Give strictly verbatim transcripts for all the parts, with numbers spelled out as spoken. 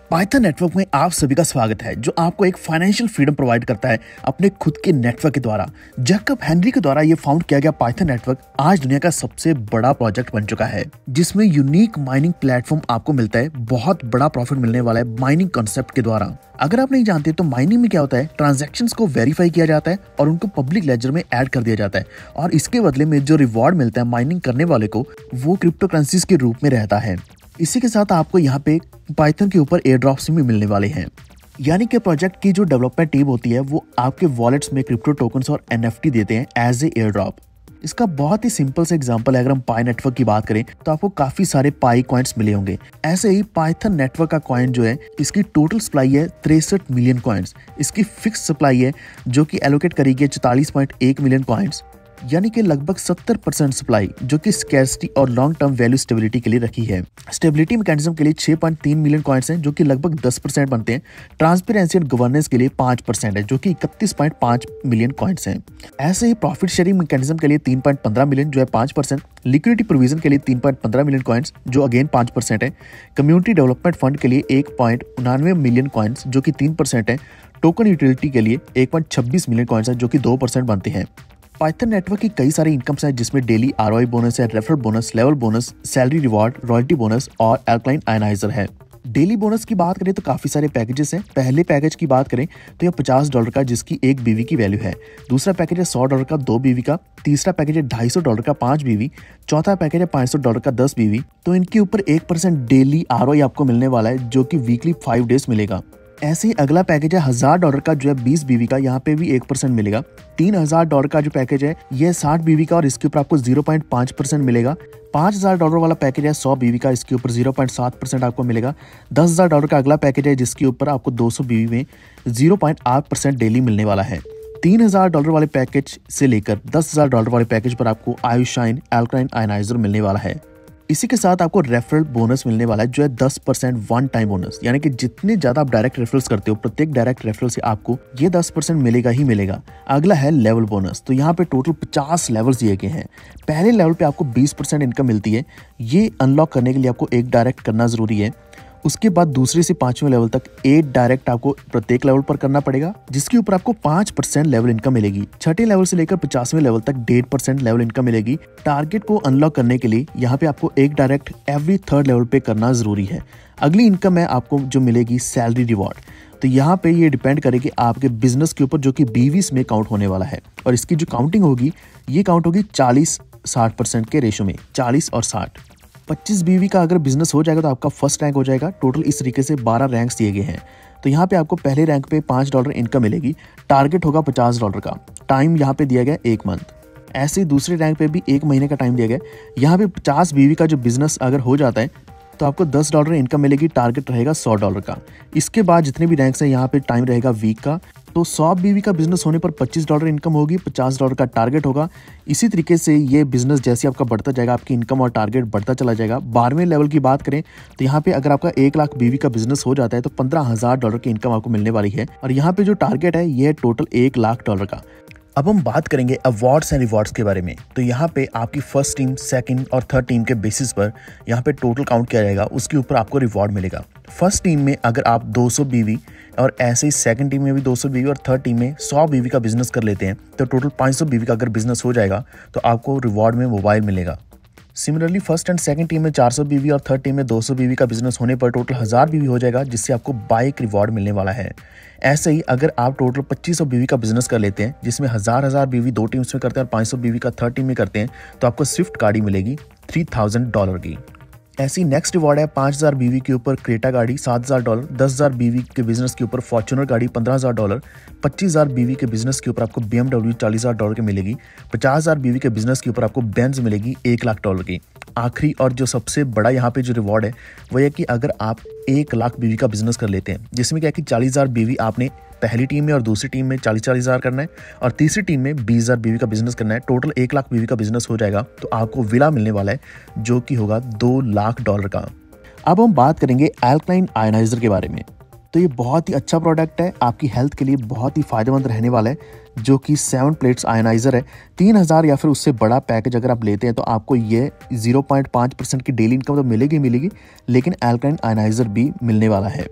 Python network में आप सभी का स्वागत है, जो आपको एक फाइनेंशियल फ्रीडम प्रोवाइड करता है अपने खुद के नेटवर्क के द्वारा। जैकब हेनरी के द्वारा ये फाउंड किया गया पाइथन नेटवर्क आज दुनिया का सबसे बड़ा प्रोजेक्ट बन चुका है, जिसमें यूनिक माइनिंग प्लेटफॉर्म आपको मिलता है। बहुत बड़ा प्रॉफिट मिलने वाला है माइनिंग कॉन्सेप्ट के द्वारा। अगर आप नहीं जानते तो माइनिंग में क्या होता है, ट्रांजैक्शंस को वेरीफाई किया जाता है और उनको पब्लिक लेजर में ऐड कर दिया जाता है, और इसके बदले में जो रिवॉर्ड मिलता है माइनिंग करने वाले को, वो क्रिप्टो करेंसीज के रूप में रहता है। इसी के साथ आपको यहाँ पे पाइथन के ऊपर एयर ड्रॉप्स भी मिलने वाले हैं। यानी कि प्रोजेक्ट की जो डेवलपमेंट टीम होती है वो आपके वॉलेट्स में क्रिप्टो टोकन्स और एनएफटी देते हैं एज ए एयर ड्रॉप। इसका बहुत ही सिंपल सा एग्जांपल है, अगर हम पाई नेटवर्क की बात करें तो आपको काफी सारे पाई कॉइन्स मिले होंगे। ऐसे ही पाइथन नेटवर्क का कॉइन जो है, इसकी टोटल सप्लाई है तिरसठ मिलियन कॉइन्स। इसकी फिक्स सप्लाई है जो कि एलोकेट करेगी चौतालीस पॉइंट एक मिलियन कॉइन्स, यानी कि लगभग सत्तर परसेंट सप्लाई जो कि स्कैर्सिटी और लॉन्ग टर्म वैल्यू स्टेबिलिटी के लिए रखी है। स्टेबिलिटी मैकेनिज्म के लिए छह पॉइंट तीन मिलियन कॉइन्स हैं जो कि लगभग दस परसेंट बनते हैं। ट्रांसपेरेंसी एंड गवर्नेंस के लिए पाँच परसेंट है जो कि इकतीस पॉइंट पाँच मिलियन कॉइन्स हैं। ऐसे ही प्रॉफिट शेयरिंग मैकेनिज्म के लिए तीन पॉइंट पंद्रह मिलियन जो है पाँच परसेंट। लिक्विडिटी प्रोविजन के लिए तीन पॉइंट पंद्रह मिलियन कॉइन्स जो अगेन पाँच परसेंट है। कम्युनिटी डेवलपमेंट फंड के लिए एक पॉइंट उनानवे मिलियन कॉइन्स जो कि तीन परसेंट है। टोकन यूटिलिटी के लिए एक पॉइंट छब्बीस मिलियन कॉइन्स है जो कि दो परसेंट बनते हैं। पाइथन नेटवर्क की कई सारी इनकम्स हैं, जिसमें डेली आरओआई बोनस है, referral bonus, level bonus, salary reward, royalty bonus और एल्कलाइन आयनाइजर है। डेली बोनस की बात करें तो काफी सारे पैकेजेस हैं। पहले पैकेज की बात करें तो यह पचास डॉलर का, जिसकी एक बीवी की वैल्यू है। दूसरा पैकेज है सौ डॉलर का दो बीवी का। तीसरा पैकेज है ढाई सौ डॉलर का पांच बीवी। चौथा पैकेज है पाँच सौ डॉलर का दस बीवी। तो इनके ऊपर एक परसेंट डेली आरओआई आपको मिलने वाला है, जो कि वीकली फाइव डेज मिलेगा। ऐसे ही अगला पैकेज है हजार डॉलर का जो है बीस बीवी का, यहाँ पे भी एक परसेंट मिलेगा। तीन हजार डॉलर का जो पैकेज है ये साठ बीवी का और इसके ऊपर आपको जीरो पॉइंट पाँच परसेंट मिलेगा। पाँच हजार डॉलर वाला पैकेज है सौ बीवी का, इसके ऊपर जीरो पॉइंट सात परसेंट आपको मिलेगा। दस हजार डॉलर का अगला पैकेज है जिसके ऊपर आपको दो सौ बीवी में जीरो पॉइंट आठ परसेंट डेली मिलने वाला है। तीन हजार डॉलर वाले पैकेज से लेकर दस हजार डॉलर वाले पैकेज पर आपको आयुशाइन एल्कलाइन आयनाइजर मिलने वाला है। इसी के साथ आपको रेफरल बोनस मिलने वाला है जो है दस परसेंट वन टाइम बोनस, यानी कि जितने ज्यादा आप डायरेक्ट रेफरल्स करते हो, प्रत्येक डायरेक्ट रेफरल से आपको ये दस परसेंट मिलेगा ही मिलेगा। अगला है लेवल बोनस। तो यहाँ पे टोटल पचास लेवल्स दिए गए हैं। पहले लेवल पे आपको बीस परसेंट इनकम मिलती है। ये अनलॉक करने के लिए आपको एक डायरेक्ट करना जरूरी है। उसके बाद दूसरे से पांचवें लेवल तक एट डायरेक्ट आपको प्रत्येक लेवल पर करना पड़ेगा, जिसके ऊपर आपको पांच परसेंट लेवल इनकम मिलेगी। छठे लेवल से लेकर पचासवें लेवल तक डेढ़ परसेंट लेवल इनकम मिलेगी। टारगेट को अनलॉक करने के लिए यहाँ पे आपको एक डायरेक्ट एवरी थर्ड लेवल पे करना जरूरी है। अगली इनकम है आपको जो मिलेगी सैलरी रिवॉर्ड। तो यहाँ पे ये डिपेंड करेगी आपके बिजनेस के ऊपर, जो कि बीवीस में काउंट होने वाला है, और इसकी जो काउंटिंग होगी ये काउंट होगी चालीस साठ परसेंट के रेशो में, चालीस और साठ। पच्चीस बीवी का अगर बिजनेस हो जाएगा तो आपका फर्स्ट रैंक हो जाएगा। टोटल इस तरीके से बारह रैंक्स दिए गए हैं। तो यहाँ पे आपको पहले रैंक पे पाँच डॉलर इनकम मिलेगी। टारगेट होगा पचास डॉलर का। टाइम यहाँ पे दिया गया एक मंथ। ऐसे ही दूसरे रैंक पे भी एक महीने का टाइम दिया गया। यहाँ पे पचास बीवी का जो बिजनेस अगर हो जाता है तो आपको दस डॉलर इनकम मिलेगी। टारगेट रहेगा सौ डॉलर का। इसके बाद जितने भी रैंक्स हैं यहाँ पे टाइम रहेगा वीक का। तो सौ बीवी का बिजनेस होने पर पच्चीस डॉलर इनकम होगी, पचास डॉलर का टारगेट होगा। इसी तरीके से ये बिजनेस जैसे आपका बढ़ता जाएगा, आपकी इनकम और टारगेट बढ़ता चला जाएगा। बारहवें लेवल की बात करें तो यहाँ पे अगर आपका एक लाख बीवी का बिजनेस हो जाता है तो पंद्रह हजार डॉलर की इनकम आपको मिलने वाली है। और यहाँ पे जो टारगेट है ये टोटल एक लाख डॉलर का। अब हम बात करेंगे अवार्ड्स एंड रिवॉर्ड्स के बारे में। तो यहाँ पे आपकी फर्स्ट टीम, सेकंड और थर्ड टीम के बेसिस पर यहाँ पे टोटल काउंट किया जाएगा, उसके ऊपर आपको रिवॉर्ड मिलेगा। फर्स्ट टीम में अगर आप दो सौ बीवी और ऐसे ही सेकंड टीम में भी दो सौ बीवी और थर्ड टीम में सौ बीवी का बिजनेस कर लेते हैं तो टोटल पाँच सौ बीवी का अगर बिजनेस हो जाएगा तो आपको रिवॉर्ड में मोबाइल मिलेगा। Similarly first and second team में चार सौ बीवी और थर्ड टीम में दो सौ बीवी का बिजनेस होने पर टोटल हजार बीवी हो जाएगा, जिससे आपको बाइक रिवॉर्ड मिलने वाला है। ऐसे ही अगर आप टोटल पच्चीस सौ बीवी का बिजनेस कर लेते हैं, जिसमें हजार हजार बीवी दो टीम्स में करते हैं और पाँच सौ बीवी का थर्ड टीम में करते हैं, तो आपको स्विफ्ट गाड़ी मिलेगी थ्री थाउजेंड डॉलर की। ऐसी नेक्स्ट रिवॉर्ड है पाँच हजार बीवी के ऊपर क्रेटा गाड़ी सात हजार डॉलर, दस हजार बीवी के बिजनेस के ऊपर फॉर्च्यूनर गाड़ी पंद्रह हजार डॉलर, पच्चीस हजार बीवी के बिजनेस के ऊपर आपको बीएमडब्ल्यू चालीस हजार डॉलर की मिलेगी, पचास हजार बीवी के बिजनेस के ऊपर आपको बेंज मिलेगी एक लाख डॉलर की। आखिरी और जो सबसे बड़ा यहाँ पे जो रिवॉर्ड है वो है कि अगर आप एक लाख बीवी का बिजनेस कर लेते हैं, जिसमें क्या है कि चालीस हजार बीवी आपने पहली टीम में और दूसरी टीम में चालीस चालीस हजार करना है और तीसरी टीम में बीस हजार बीवी का बिजनेस करना है। टोटल एक लाख बीवी का बिजनेस हो जाएगा तो आपको विला मिलने वाला है जो कि होगा दो लाख डॉलर का। अब हम बात करेंगे एल्कलाइन आयनाइजर के बारे में। तो ये बहुत ही अच्छा प्रोडक्ट है, आपकी हेल्थ के लिए बहुत ही फायदेमंद रहने वाला है, जो कि सेवन प्लेट्स आयनाइजर है। तीन हजार या फिर उससे बड़ा पैकेज अगर आप लेते हैं तो आपको ये जीरो पॉइंट पाँच परसेंट की डेली इनकम तो मिलेगी मिलेगी लेकिन एल्कलाइन आयनाइजर भी मिलने वाला है।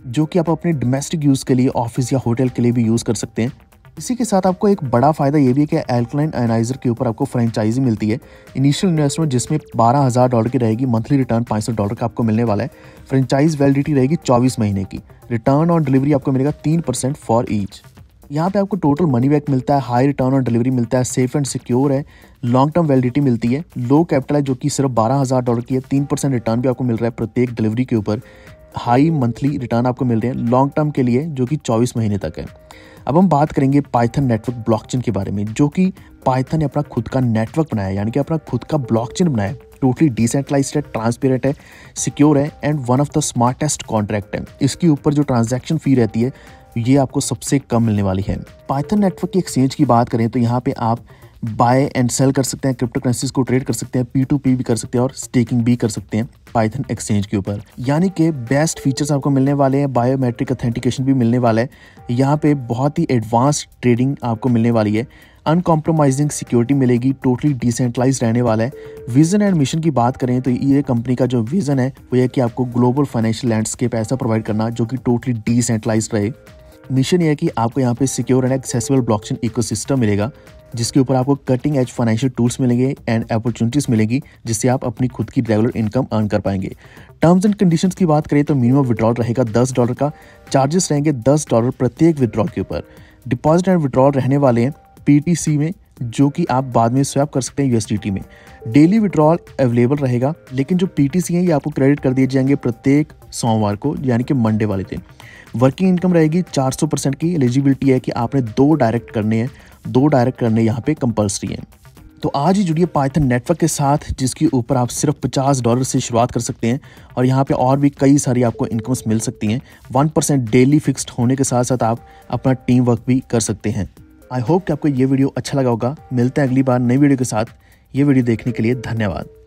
जो कि आप अपने डोमेस्टिक यूज़ के लिए, ऑफिस या होटल के लिए भी यूज़ कर सकते हैं। इसी के साथ आपको एक बड़ा फ़ायदा ये भी है कि एल्कलाइन आयनाइजर के ऊपर आपको फ्रेंचाइजी मिलती है। इनिशियल इन्वेस्टमेंट जिसमें बारह हज़ार डॉलर की रहेगी, मंथली रिटर्न पाँच सौ डॉलर का आपको मिलने वाला है। फ्रेंचाइज वैलिडिटी रहेगी चौबीस महीने की। रिटर्न ऑन डिलीवरी आपको मिलेगा तीन परसेंट फॉर ईच। यहाँ पे आपको टोटल मनी बैक मिलता है, हाई रिटर्न ऑन डिलीवरी मिलता है, सेफ एंड सिक्योर है, लॉन्ग टर्म वैलिडिटी मिलती है, लो कैपिटल है जो कि सिर्फ बारह हज़ार डॉलर की है, तीन परसेंट रिटर्न भी आपको मिल रहा है प्रत्येक डिलीवरी के ऊपर, हाई मंथली रिटर्न आपको मिल रहे हैं लॉन्ग टर्म के लिए जो कि चौबीस महीने तक है। अब हम बात करेंगे पाइथन नेटवर्क ब्लॉकचेन के बारे में, जो कि पाइथन ने अपना खुद का नेटवर्क बनाया है, यानी कि अपना खुद का ब्लॉकचेन बनाया है। टोटली डिसेंट्रलाइज्ड है, ट्रांसपेरेंट है, सिक्योर है and one of the smartest contract है। इसके ऊपर जो ट्रांजैक्शन फी रहती है ये आपको सबसे कम मिलने वाली है। पाइथन नेटवर्क की एक्सचेंज की बात करें तो यहाँ पे आप बाय एंड सेल कर सकते हैं, क्रिप्टो करेंसीज को ट्रेड कर सकते हैं, पी टू पी भी कर सकते हैं और स्टेकिंग भी कर सकते हैं पाइथन एक्सचेंज के ऊपर। यानी कि बेस्ट फीचर्स आपको मिलने वाले हैं, बायोमेट्रिक ऑथेंटिकेशन भी मिलने वाला है, यहाँ पे बहुत ही एडवांस ट्रेडिंग आपको मिलने वाली है, अनकॉम्प्रोमाइजिंग सिक्योरिटी मिलेगी, टोटली डिसेंट्रलाइज रहने वाला है। विजन एंड मिशन की बात करें तो ये कंपनी का जो विजन है वो है कि आपको ग्लोबल फाइनेंशियल लैंडस्केप ऐसा प्रोवाइड करना जो कि टोटली डिसेंट्रलाइज रहे। मिशन ये है कि आपको यहाँ पे secure and accessible blockchain ecosystem मिलेगा जिसके ऊपर आपको कटिंग एज फाइनेंशियल टूल्स मिलेंगे एंड अपॉर्चुनिटीज मिलेगी जिससे आप अपनी खुद की रेगुलर इनकम अर्न कर पाएंगे। टर्म्स एंड कंडीशंस की बात करें तो मिनिमम विड्रॉल रहेगा दस डॉलर का, चार्जेस रहेंगे दस डॉलर प्रत्येक विड्रॉल के ऊपर। डिपॉजिट एंड विड्रॉल रहने वाले हैं पीटीसी में जो कि आप बाद में स्वैप कर सकते हैं यूएसडीटी में। डेली विड्रॉल अवेलेबल रहेगा, लेकिन जो पीटीसी हैं ये आपको क्रेडिट कर दिए जाएंगे प्रत्येक सोमवार को, यानी कि मंडे वाले दिन। वर्किंग इनकम रहेगी चार सौ परसेंट की। एलिजिबिलिटी है कि आपने दो डायरेक्ट करने हैं, दो डायरेक्ट करने यहाँ पे कंपल्सरी हैं। तो आज ही जुड़िए पाइथन नेटवर्क के साथ जिसके ऊपर आप सिर्फ पचास डॉलर से शुरुआत कर सकते हैं और यहाँ पे और भी कई सारी आपको इनकम्स मिल सकती हैं। वन परसेंट डेली फिक्स्ड होने के साथ साथ आप अपना टीम वर्क भी कर सकते हैं। आई होप कि आपको ये वीडियो अच्छा लगा होगा। मिलते हैं अगली बार नई वीडियो के साथ। ये वीडियो देखने के लिए धन्यवाद।